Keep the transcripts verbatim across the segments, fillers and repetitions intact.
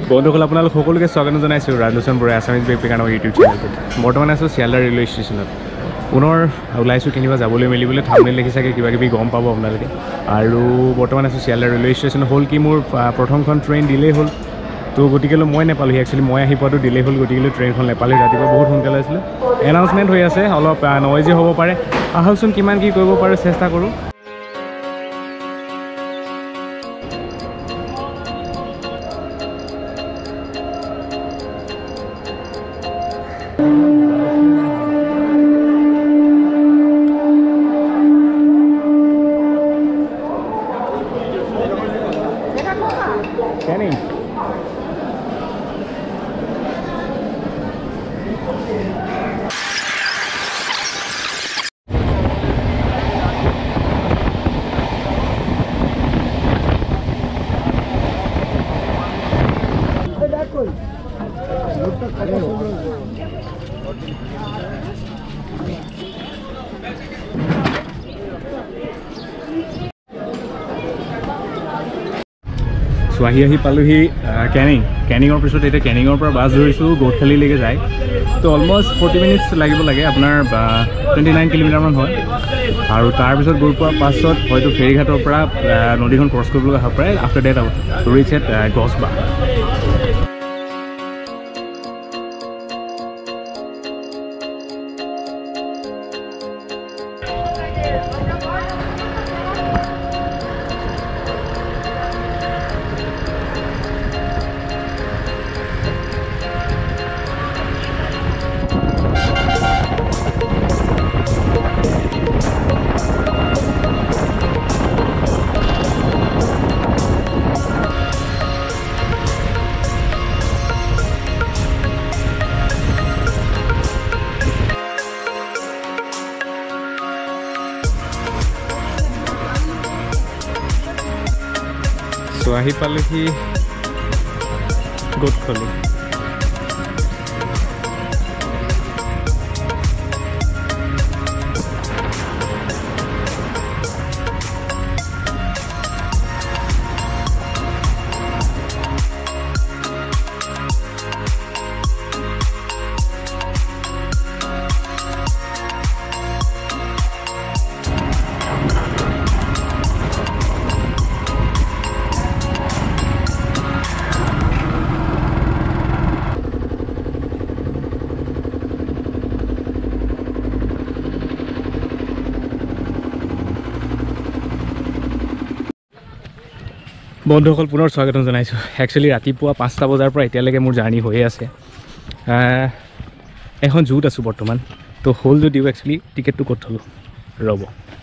বন্ধুসকল আপোনালোক সকলোকে স্বাগত জনাইছোঁ ৰাজলোচন বৰা আছামিজ বেকপেকাৰৰ ইউটিউব চেনেলটোত। বৰ্তমান আছোঁ শিয়ালদা ৰেলৱে ষ্টেচনত। পুনৰ ওলাইছোঁ কেনিবা যাবলৈ মেলিবলৈ থামনেল দেখি চাগে কিবা কিবি গম পাব আপোনালোকে। আৰু বৰ্তমান আছোঁ শিয়ালদা ৰেলৱে ষ্টেচন। হ'ল কি মোৰ প্ৰথমখন ট্ৰেইন ডিলে হ'ল, তো গতিকেলৈ মই নাপালোঁহি। একচুৱেলি মই আহি পোৱাটো ডিলে হ'ল, গতিকেলৈ ট্ৰেইনখন নাপালোঁহি। ৰাতিপুৱা বহুত সোনকালে আছিলে। এনাউন্সমেণ্ট হৈ আছে, অলপ নইজি হ'ব পাৰে। আহকচোন কিমান কি কৰিব পাৰোঁ চেষ্টা কৰোঁ। Kenny. So আহি আহি পালোঁহি কেনিং। কেনিঙৰ পিছত এতিয়া কেনিঙৰ পৰা বাছ ধৰিছোঁ গৌটখালিলৈকে যায়। তো অলমষ্ট ফৰ্টি মিনিটছ লাগিব লাগে, আপোনাৰ টুৱেণ্টি নাইন কিলোমিটাৰমান হয়। আৰু তাৰপিছত গৈ পোৱাৰ পাছত হয়তো ফেৰীঘাটৰ পৰা নদীখন ক্ৰছ কৰিবলৈ অহাৰ পৰাই after that reach at Gosaba. তো আহি পালোঁহি গৌটখালি। বন্ধুসকল পুনৰ স্বাগতম জনাইছোঁ। একচুৱেলি ৰাতিপুৱা পাঁচটা বজাৰ পৰা এতিয়ালৈকে মোৰ জাৰ্ণি হৈয়ে আছে। এখন জুত আছোঁ বৰ্তমান। তো হ'ল যদিও একচুৱেলি টিকেটটো ক'ত থ'লোঁ ৰ'ব।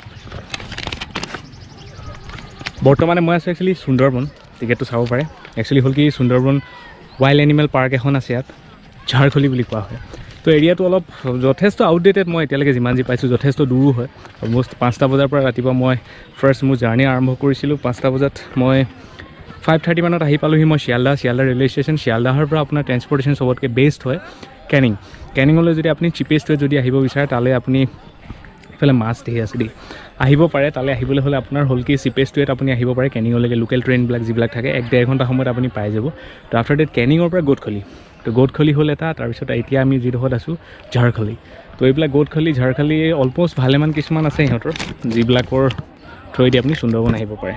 বৰ্তমানে মই আছোঁ একচুৱেলি সুন্দৰবন। টিকেটটো চাব পাৰে। একচুৱেলি হ'ল কি সুন্দৰবন ৱাইল্ড এনিমেল পাৰ্ক এখন আছে ইয়াত, ঝাৰখলি বুলি কোৱা হয়। তো এৰিয়াটো অলপ যথেষ্ট আউটডেটেড। মই এতিয়ালৈকে যিমান যি পাইছোঁ যথেষ্ট দূৰো হয়। অলমষ্ট পাঁচটা বজাৰ পৰা ৰাতিপুৱা মই ফাৰ্ষ্ট মোৰ জাৰ্ণি আৰম্ভ কৰিছিলোঁ। পাঁচটা বজাত মই ফাইভ থাৰ্টি মানত আহি পালোঁহি মই শিয়ালদা শিয়ালদা ৰেলৱে ষ্টেচন। শিয়ালদাহৰ পৰা আপোনাৰ ট্ৰেন্সপৰ্টেশ্যন চবতকৈ বেষ্ট হয় কেনিং। কেনিঙলৈ যদি আপুনি চিপেষ্ট ৱেত যদি আহিব বিচাৰে তালৈ আপুনি এইফালে মাছ ধেৰ আছে দেই, আহিব পাৰে। তালৈ আহিবলৈ হ'লে আপোনাৰ হ'ল কি চিপেষ্ট ৱেত আপুনি আহিব পাৰে কেনিঙলৈকে। লোকেল ট্ৰেইনবিলাক যিবিলাক থাকে এক ডেৰ ঘণ্টা সময়ত আপুনি পাই যাব। তো আফটাৰ ডেট কেনিঙৰ পৰা গৌটখালি। তো গৌটখালি হ'ল এটা, তাৰপিছত এতিয়া আমি যিডোখৰত আছোঁ ঝাৰখলি। তো এইবিলাক গৌটখালি ঝাৰখলি অলমষ্ট ভালেমান কিছুমান আছে সিহঁতৰ, যিবিলাকৰ থ্ৰুৱেদি আপুনি সুন্দৰবন আহিব পাৰে।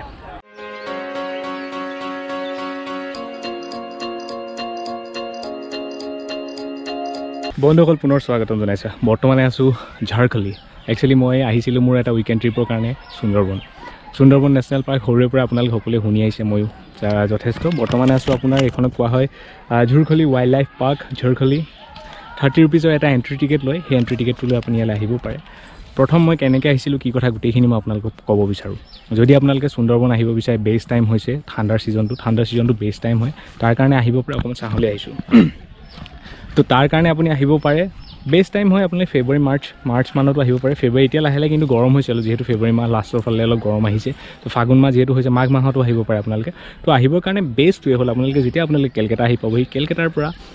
বন্ধুসকল পুনৰ স্বাগতম জনাইছোঁ। বৰ্তমানে আছোঁ ঝাৰখলি। একচুৱেলি মই আহিছিলোঁ মোৰ এটা উইকেণ্ড ট্ৰিপৰ কাৰণে সুন্দৰবন। সুন্দৰবন নেশ্যনেল পাৰ্ক সৰুৰে পৰা আপোনালোক সকলোৱে শুনি আহিছে, ময়ো যথেষ্ট। বৰ্তমানে আছোঁ আপোনাৰ এইখনক কোৱা হয় Jharkhali wild life park Jharkhali. Thirty ৰুপিজৰ এটা এণ্ট্ৰি টিকেট লয়, সেই এণ্ট্ৰি টিকেটটো লৈ আপুনি ইয়ালৈ আহিব পাৰে। প্ৰথম মই কেনেকৈ আহিছিলোঁ কি কথা গোটেইখিনি মই আপোনালোকক ক'ব বিচাৰোঁ। যদি আপোনালোকে সুন্দৰবন আহিব বিচাৰে বেষ্ট টাইম হৈছে ঠাণ্ডাৰ ছিজনটো। ঠাণ্ডাৰ ছিজনটো বেষ্ট টাইম হয়, তাৰ কাৰণে আহিব পাৰে। অকণমান চাহলৈ আহিছোঁ। তো তাৰ কাৰণে আপুনি আহিব পাৰে বেষ্ট টাইম হয় আপুনি ফেব্ৰুৱাৰী মাৰ্চ মাৰ্চ মানতো আহিব পাৰে। ফেব্ৰুৱাৰী এতিয়া লাহে লাহে কিন্তু গৰম হৈছিল, যিহেতু ফেব্ৰুৱাৰী মাহ লাষ্টৰ ফালে অলপ গৰম আহিছে। তো ফাগুন মাহ যিহেতু হৈছে মাঘ মাহতো আহিব পাৰে আপোনালোকে। তো আহিবৰ কাৰণে বেষ্ট ৱে হ'ল আপোনালোকে যেতিয়া আপোনালোকে কেলকাতা আহি পাবহি, কেলকাতাৰ পৰা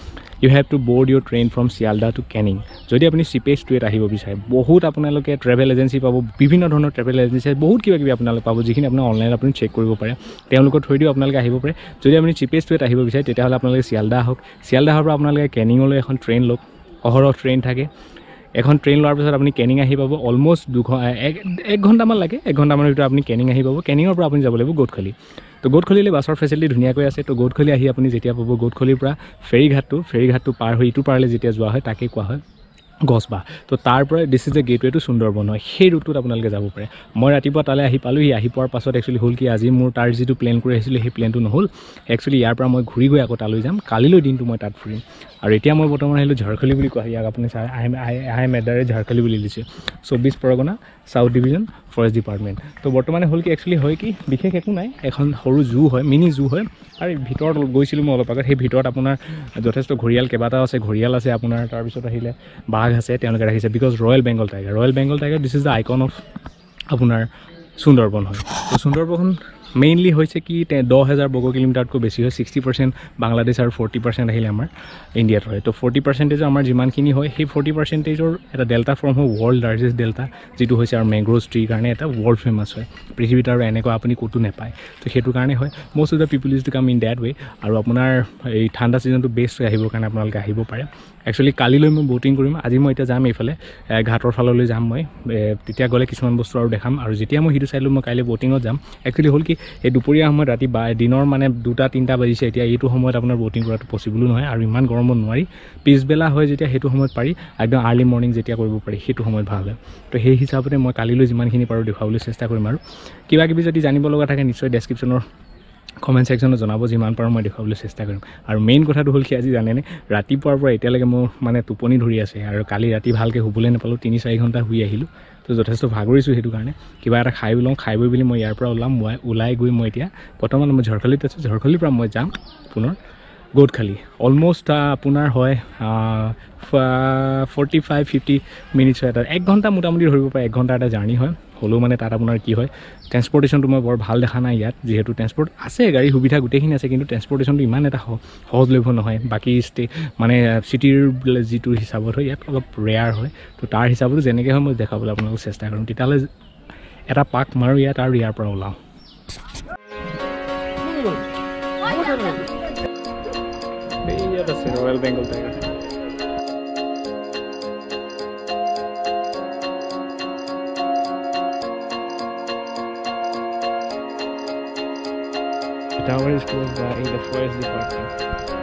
you have to board your train from Sealdah to Canning. যদি আপুনি চিপেষ্ট ৱেত আহিব বিচাৰে, বহুত আপোনালোকে ট্ৰেভেল এজেঞ্চি পাব, বিভিন্ন ধৰণৰ ট্ৰেভেল এজেঞ্চি বহুত কিবা কিবি আপোনালোকে পাব, যিখিনি আপোনাৰ অনলাইনত আপুনি চেক কৰিব পাৰে, তেওঁলোকৰ থ্ৰুদিও আপোনালোকে আহিব পাৰে। যদি আপুনি চিপেষ্ট ৱেত আহিব বিচাৰে তেতিয়াহ'লে আপোনালোকে শিয়ালদা আহক, শিয়ালদাহৰ পৰা আপোনালোকে কেনিঙলৈ এখন ট্ৰেইন লওক, অহৰহ ট্ৰেইন থাকে। এখন ট্ৰেইন লোৱাৰ পিছত আপুনি কেনিং আহি পাব, অলমষ্ট দুঘ এক এক ঘণ্টামান লাগে, এক ঘণ্টামানৰ ভিতৰত আপুনি কেনিং আহি পাব। কেনিঙৰ পৰা আপুনি যাব লাগিব গৌডখালি। তো গৌডখালিলৈ বাছৰ ফেচিলিটি ধুনীয়াকৈ আছে। তো গৌডখালি আহি আপুনি যেতিয়া পাব, গৌডখালিৰ পৰা ফেৰীঘাটটো ফেৰীঘাটটো পাৰ হৈ ইটো পাৰলৈ যেতিয়া যোৱা হয় তাকেই কোৱা হয় গছবাহ। তো তাৰ পৰা this is a gateway to Sundarban হয়, সেই ৰুটটোত আপোনালোকে যাব পাৰে। মই ৰাতিপুৱা তালৈ আহি পালোঁহি, আহি পোৱাৰ পাছত একচুৱেলি হ'ল কি, আজি মোৰ তাৰ যিটো প্লেন কৰি আহিছিলোঁ সেই প্লেনটো নহ'ল। একচুৱেলি ইয়াৰ পৰা মই ঘূৰি গৈ আকৌ তালৈ যাম, কালিলৈ দিনটো মই তাত ফুৰিম। আৰু এতিয়া মই বৰ্তমান আহিলোঁ ঝাৰখলি বুলি কোৱা হয় ইয়াক, আপুনি চাই I am I I am এডাৰে ঝাৰখলি বুলি লিখিছে, চৌব্বিছ Pargana south division forest department. তো বৰ্তমানে হ'ল কি, একচুৱেলি হয় কি, বিশেষ একো নাই, এখন সৰু জু হয়, মিনি জু হয়। আৰু ভিতৰত গৈছিলোঁ মই অলপ আগত, সেই ভিতৰত আপোনাৰ যথেষ্ট ঘৰিয়াল কেইবাটাও আছে, ঘৰিয়াল আছে আপোনাৰ, তাৰপিছত আহিলে বাঘ আছে, তেওঁলোকে ৰাখিছে, because royal Bengal tiger, royal Bengal tiger this is the icon of আপোনাৰ সুন্দৰবন হয়। তো সুন্দৰবন মেইনলি হৈছে কি, দহ হাজাৰ বৰ্গ কিলোমিটাৰতকৈ বেছি হয়, ছিক্সটি পাৰ্চেণ্ট বাংলাদেশ আৰু ফৰ্টি পাৰ্চেণ্ট আহিলে আমাৰ ইণ্ডিয়াত হয়। তো ফৰ্টি পাৰ্চেণ্টেজৰ আমাৰ যিমানখিনি হয়, সেই ফৰ্টি পাৰ্চেণ্টেজৰ এটা ডেল্টা ফৰ্ম হয়, ৱৰ্ল্ড লাৰ্জেষ্ট ডেল্টা, যিটো হৈছে আৰু মেংগ্ৰোভছ ট্ৰীৰ কাৰণে এটা ৱৰ্ল্ড ফেমাছ হয়, পৃথিৱীত আৰু এনেকুৱা আপুনি ক'তো নাপায়। তো সেইটো কাৰণে হয়, most of the people is to come in that way. আৰু আপোনাৰ এই ঠাণ্ডা ছিজনটো বেষ্ট হৈ আহিবৰ কাৰণে আপোনালোকে আহিব পাৰে। একচুৱেলি কালিলৈ মই ব'টিং কৰিম, আজি মই এতিয়া যাম এইফালে ঘাটৰ ফাললৈ যাম মই, তেতিয়া গ'লে কিছুমান বস্তু আৰু দেখাম। আৰু যেতিয়া মই সিটো চাইলোঁ মই কাইলৈ ব'টিঙত যাম। একচুৱেলি হ'ল কি, এই দুপৰীয়া সময়ত ৰাতি বা দিনৰ মানে দুটা তিনিটা বাজিছে, এতিয়া এইটো সময়ত আপোনাৰ ব'টিং কৰাটো পচিবলো নহয়, আৰু ইমান গৰমত নোৱাৰি। পিছবেলা হয় যেতিয়া সেইটো সময়ত পাৰি, একদম আৰ্লি মৰ্ণিং যেতিয়া কৰিব পাৰি সেইটো সময়ত ভাল হয়। তো সেই হিচাপতে মই কালিলৈ যিমানখিনি পাৰোঁ দেখুৱাবলৈ চেষ্টা কৰিম। আৰু কিবা কিবি যদি জানিব লগা থাকে নিশ্চয় ডেছক্ৰিপশ্যনৰ কমেণ্ট ছেকশ্যনত জনাব, যিমান পাৰোঁ মই দেখুৱাবলৈ চেষ্টা কৰিম। আৰু মেইন কথাটো হ'ল কি, আজি জানেনে, ৰাতিপুৱাৰ পৰা এতিয়ালৈকে মোৰ মানে টোপনি ধৰি আছে, আৰু কালি ৰাতি ভালকৈ শুবলৈ নাপালোঁ, তিনি চাৰি ঘণ্টা শুই আহিলোঁ। তো যথেষ্ট ভাগৰিছোঁ, সেইটো কাৰণে কিবা এটা খাই লওঁ, খাই বৈ বুলি মই ইয়াৰ পৰা ওলাম। মই ওলাই গৈ মই এতিয়া বৰ্তমান মই ঝাৰখলিত আছোঁ, ঝাৰখলিৰ পৰা মই যাম পুনৰ গৌডখালি। অলমষ্ট আপোনাৰ হয় ফৰ্টি ফাইভ ফিফটি মিনিটছ হয়, এটা এক ঘণ্টা মোটামুটি ধৰিব পাৰে, এক ঘণ্টা এটা জাৰ্ণি হয়। হ'লেও মানে তাত আপোনাৰ কি হয়, ট্ৰেন্সপৰ্টেশ্যনটো মই বৰ ভাল দেখা নাই ইয়াত, যিহেতু ট্ৰেন্সপৰ্ট আছে, গাড়ী সুবিধা গোটেইখিনি আছে, কিন্তু ট্ৰেন্সপৰ্টেশ্যনটো ইমান এটা সহজলভ্য নহয়। বাকী ষ্টে মানে চিটিৰ যিটো হিচাপত হয়, ইয়াত অলপ ৰেয়াৰ হয়। তো তাৰ হিচাপতো যেনেকৈ হয় মই দেখাবলৈ আপোনালোকক চেষ্টা কৰিম। তেতিয়াহ'লে এটা পাক মাৰোঁ ইয়াত আৰু ইয়াৰ পৰা ওলাওঁ। ইয়াত আছে royal Bengal tiger. The tower is close by the forest department.